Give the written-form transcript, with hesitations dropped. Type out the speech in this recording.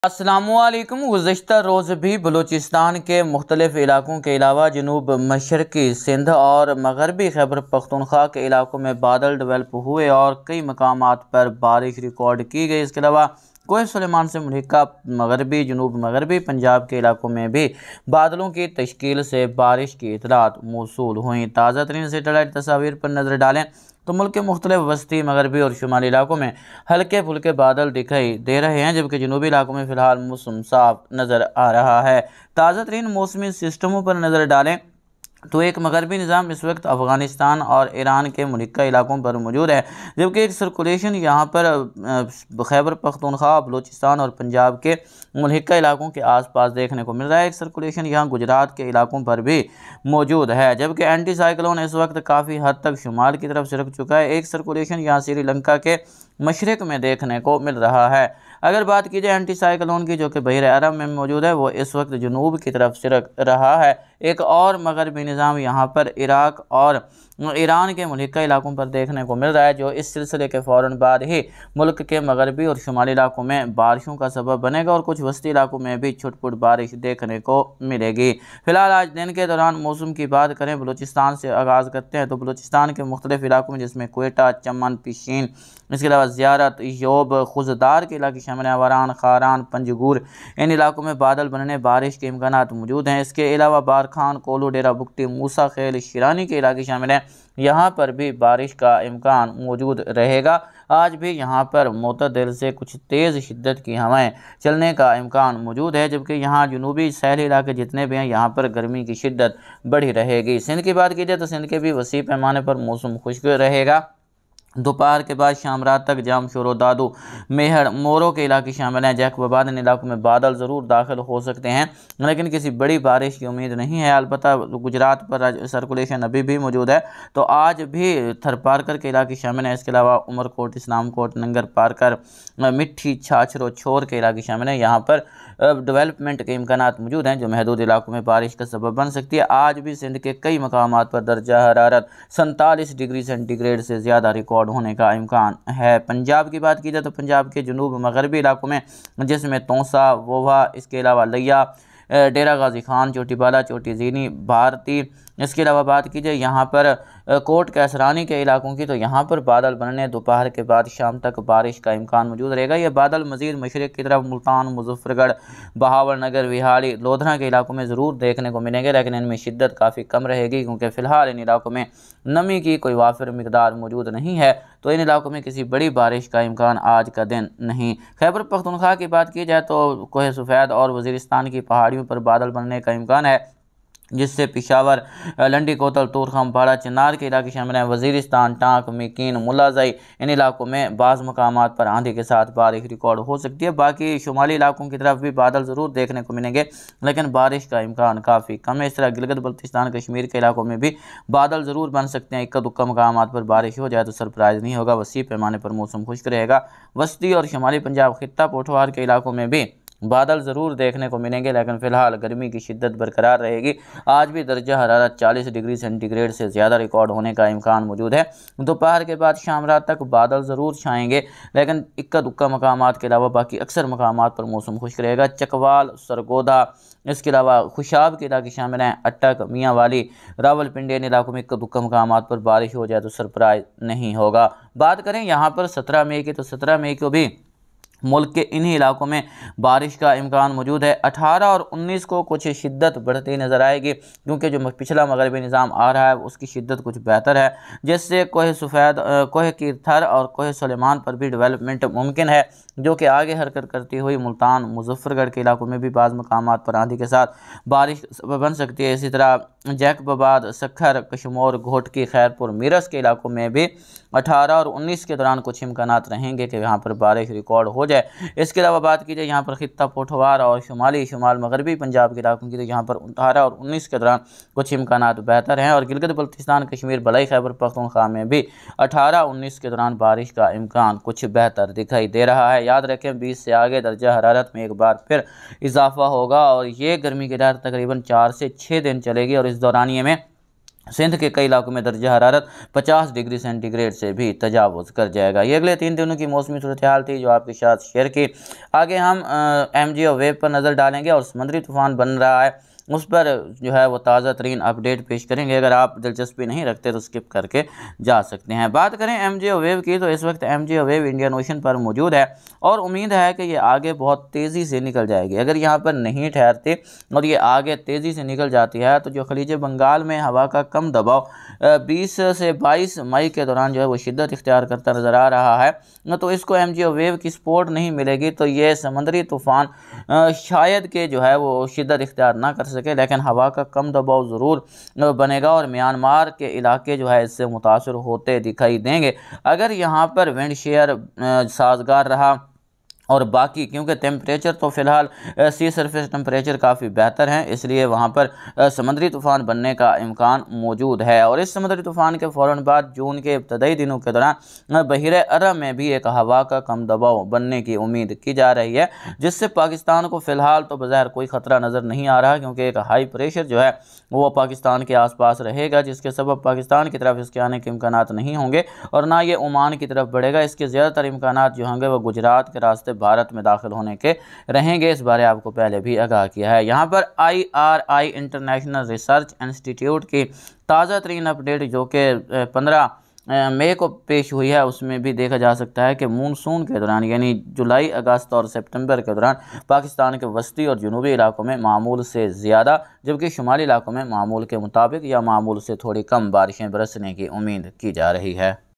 अस्सलामुअलैकुम। गुज़श्ता रोज़ भी बलूचिस्तान के मुख्तलिफ़ इलाकों के अलावा जनूब मशरक़ी सिंध और मगरबी खैबर पख्तूनख्वा के इलाकों में बादल डेवलप हुए और कई मकामात पर बारिश रिकॉर्ड की गई। इसके अलावा कोह सुलेमान से मुल्हिका मगरबी जनूब मगरबी पंजाब के इलाकों में भी बादलों की तश्कील से बारिश की इतलात मौसूल हुई। ताज़ा तरीन सेटेलाइट तस्वीर पर नज़र डालें तो मुल्क के मुख्तलिफ वस्ती मगरबी और शुमाली इलाकों में हल्के फुल्के बादल दिखाई दे रहे हैं, जबकि जनूबी इलाकों में फ़िलहाल मौसम साफ नज़र आ रहा है। ताज़ा तरीन मौसमी सिस्टमों पर नज़र डालें तो एक मगरबी निज़ाम इस वक्त अफ़गानिस्तान और ईरान के मुल्का इलाकों पर मौजूद है, जबकि एक सर्कुलेशन यहाँ पर खैबर पख्तूनख्वा, बलूचिस्तान और पंजाब के मुल्का इलाकों के आसपास देखने को मिल रहा है। एक सर्कुलेशन यहाँ गुजरात के इलाकों पर भी मौजूद है, जबकि एंटी साइक्लोन इस वक्त काफ़ी हद तक शुमाल की तरफ सरक चुका है। एक सर्कुलेशन यहाँ श्रीलंका के मशरक़ में देखने को मिल रहा है। अगर बात की जाए एंटी साइक्लोन की, जो कि बहर अरब में मौजूद है, वो इस वक्त जनूब की तरफ सरक रहा है। एक और मगरबी निज़ाम यहाँ पर इराक और ईरान के मुल्का इलाकों पर देखने को मिल रहा है, जो इस सिलसिले के फ़ौरन बाद ही मुल्क के मगरबी और शुमाली इलाकों में बारिशों का सबब बनेगा और कुछ वस्ती इलाकों में भी छुटपुट बारिश देखने को मिलेगी। फ़िलहाल आज दिन के दौरान मौसम की बात करें, बलूचिस्तान से आगाज़ करते हैं तो बलूचिस्तान के मुख्तलिफ़ इलाकों में, जिसमें क्वेटा, चमन, पिशीन, इसके अलावा ज़ियारत, योब, खुजदार के इलाके शामिल हैं, वरान, खारान, पंजगूर, इन इलाकों में बादल बनने बारिश के इम्कानात मौजूद हैं। इसके अलावा बारखान, कोलू, डेरा बुगटी, मूसा खेल, शिरानी के इलाके शामिल हैं, यहाँ पर भी बारिश का इम्कान मौजूद रहेगा। आज भी यहाँ पर मोतदिल से कुछ तेज़ शिद्दत की हवाएं चलने का इम्कान मौजूद है, जबकि यहाँ जनूबी सहली इलाके जितने भी हैं, यहाँ पर गर्मी की शिद्दत बढ़ी रहेगी। सिंध की बात की जाए तो सिंध के भी वसी पैमाने पर मौसम खुश्क रहेगा। दोपहर के बाद शाम रात तक जाम, शोरो, दादू, मेहर, मोरो के इलाके शामिल हैं। जैकबाबाद इन इलाकों में बादल ज़रूर दाखिल हो सकते हैं, लेकिन किसी बड़ी बारिश की उम्मीद नहीं है। अलबत्ता गुजरात पर सर्कुलेशन अभी भी मौजूद है, तो आज भी थरपारकर के इलाके शामिल हैं। इसके अलावा उमरकोट, इस्लामकोट, नंगर पारकर, मिट्टी, छाछरो, छोर के इलाके शामिल हैं। यहाँ पर डेवलपमेंट के इम्कानात मौजूद हैं, जो महदूद इलाकों में बारिश का सबब बन सकती है। आज भी सिंध के कई मकामात पर दर्जा हरारत 47 डिग्री सेंटीग्रेड से ज़्यादा रिकॉर्ड होने का इम्कान है। पंजाब की बात की जाए तो पंजाब के जनूब मगरबी इलाकों में, जिसमें तौसा, वोहा, इसके अलावा लिया, डेरा गाजी खान, चोटी बाला, चोटी जीनी, भारती, इसके अलावा बात की जाए यहाँ पर कोट कैसरानी के इलाकों की, तो यहाँ पर बादल बनने दोपहर के बाद शाम तक बारिश का इम्कान मौजूद रहेगा। ये बादल मज़ीद मशरक़ की तरफ मुल्तान, मुजफ्फरगढ़, बहावलनगर, विहाड़ी, लोधरा के इलाकों में ज़रूर देखने को मिलेंगे, लेकिन इनमें शिद्दत काफ़ी कम रहेगी, क्योंकि फ़िलहाल इन इलाकों में नमी की कोई वाफिर मिकदार मौजूद नहीं है, तो इन इलाकों में किसी बड़ी बारिश का इम्कान आज का दिन नहीं। खैबर पख्तूनख्वा की बात की जाए तो कोह सफ़ेद और वज़ीरिस्तान की पहाड़ियों पर बादल बनने का इम्कान है, जिससे पिशावर, लंडी कोतल, तूरखम, बाड़ा, चिनार के इलाके शामिल हैं। वज़ीरिस्तान, टांक, मिकीन, मुलाज़ई, इन इलाकों में बाज़ मकामात पर आंधी के साथ बारिश रिकॉर्ड हो सकती है। बाकी शुमाली इलाकों की तरफ भी बादल ज़रूर देखने को मिलेंगे, लेकिन बारिश का इम्कान काफ़ी कम है। इस तरह गिलगित बल्तिस्तान, कश्मीर के इलाकों में भी बादल ज़रूर बन सकते हैं। इक्का दुक्का मकामात पर बारिश हो जाए तो सरप्राइज़ नहीं होगा। वसी पैमाने पर मौसम खुश्क रहेगा। वस्ती और शुमाली पंजाब, खित्ता, पोठवार के इलाकों में भी बादल ज़रूर देखने को मिलेंगे, लेकिन फ़िलहाल गर्मी की शिद्दत बरकरार रहेगी। आज भी दर्जा हरारत 40 डिग्री सेंटीग्रेड से ज़्यादा रिकॉर्ड होने का इम्कान मौजूद है। दोपहर के बाद शाम रात तक बादल ज़रूर छाएंगे, लेकिन इक्का दुक्का मकामात के अलावा बाकी अक्सर मकामात पर मौसम खुश्क रहेगा। चकवाल, सरगोदा, इसके अलावा खुशाब के इलाके शामिल हैं। अटक, मियाँ वाली, रावलपिंडी, इन इलाकों में इक्का दुक्का मकामात पर बारिश हो जाए तो सरप्राइज़ नहीं होगा। बात करें यहाँ पर 17 मई की, तो 17 मई को भी मुल्क के इन्हीं इलाकों में बारिश का इम्कान मौजूद है। 18 और 19 को कुछ शिद्दत बढ़ती नज़र आएगी, क्योंकि जो पिछला मगरबी निज़ाम आ रहा है उसकी शिद्दत कुछ बेहतर है, जिससे कोह सफ़ेद, कोह की थर और कोह सुलेमान पर भी डेवलपमेंट मुमकिन है, जो कि आगे हरकत करती हुई मुल्तान, मुजफ्फरगढ़ के इलाकों में भी बाज़ मकामात पर आंधी के साथ बारिश बन सकती है। इसी तरह जैकबाबाद, सखर, कशमोर, घोटकी, खैरपुर, मीरस के इलाकों में भी 18 और 19 के दौरान कुछ इम्कानात रहेंगे कि यहाँ पर बारिश रिकॉर्ड हो जाए। इसके अलावा बात की जाए यहाँ पर खित्ता, पोठवार और शुमाल मगरबी पंजाब के इलाकों की, तो यहाँ पर 18 और 19 के दौरान कुछ इम्कानात बेहतर हैं। और गिलगित बल्तिस्तान, कश्मीर, बलाई खैबर पख्तूनख्वा में भी 18-19 के दौरान बारिश का इम्कान कुछ बेहतर दिखाई दे रहा है। याद रखें, 20 से आगे दर्जा हरारत में एक बार फिर इजाफा होगा और ये गर्मी की लहर तकरीबन 4 से 6 दिन चलेगी, और इस दौरानिए में सिंध के कई इलाकों में दर्जा हरारत 50 डिग्री सेंटीग्रेड से भी तजावुज़ कर जाएगा। ये अगले 3 दिनों की मौसमी सूरत हाल थी जो आपके साथ शेयर की। आगे हम MGO वेव पर नज़र डालेंगे और समुद्री तूफ़ान बन रहा है उस पर जो है वो ताज़ा तरीन अपडेट पेश करेंगे। अगर आप दिलचस्पी नहीं रखते तो स्किप करके जा सकते हैं। बात करें MGO वेव की तो इस वक्त MGO वेव इंडियन ओशन पर मौजूद है और उम्मीद है कि ये आगे बहुत तेज़ी से निकल जाएगी। अगर यहाँ पर नहीं ठहरती और ये आगे तेज़ी से निकल जाती है तो जो खलीज बंगाल में हवा का कम दबाव 20 से 22 मई के दौरान जो है वो शिद्दत इख्तियार करता नज़र आ रहा है, तो इसको MGO वेव की सपोर्ट नहीं मिलेगी तो ये समंदरी तूफ़ान शायद के जो है वो शिद्दत इख्तियार ना कर सके, लेकिन हवा का कम दबाव ज़रूर बनेगा और म्यांमार के इलाके जो है इससे मुतासर होते दिखाई देंगे। अगर यहाँ पर विंड शेयर साजगार रहा और बाकी क्योंकि टेम्परेचर तो फ़िलहाल सी सरफेस टेम्परेचर काफ़ी बेहतर हैं, इसलिए वहाँ पर समुद्री तूफ़ान बनने का इम्कान मौजूद है। और इस समुद्री तूफ़ान के फ़ौरन बाद जून के इब्तदाई दिनों के दौरान बहिरे अरब में भी एक हवा का कम दबाव बनने की उम्मीद की जा रही है, जिससे पाकिस्तान को फ़िलहाल तो बज़ाहिर कोई ख़तरा नज़र नहीं आ रहा, क्योंकि एक हाई प्रेशर जो है वो पाकिस्तान के आसपास रहेगा, जिसके सबब पाकिस्तान की तरफ इसके आने के इम्कानात नहीं होंगे और ना ये ओमान की तरफ बढ़ेगा। इसके ज़्यादातर इम्कानात जो होंगे वो गुजरात के रास्ते भारत में दाखिल होने के रहेंगे। इस बारे आपको पहले भी आगाह किया है। यहाँ पर IRI इंटरनेशनल रिसर्च इंस्टीट्यूट की ताज़ा तरीन अपडेट जो कि 15 मई को पेश हुई है उसमें भी देखा जा सकता है कि मानसून के दौरान यानी जुलाई, अगस्त और सितंबर के दौरान पाकिस्तान के वस्ती और जनूबी इलाकों में मामूल से ज़्यादा, जबकि शुमाली इलाकों में मामूल के मुताबिक या मामूल से थोड़ी कम बारिशें बरसने की उम्मीद की जा रही है।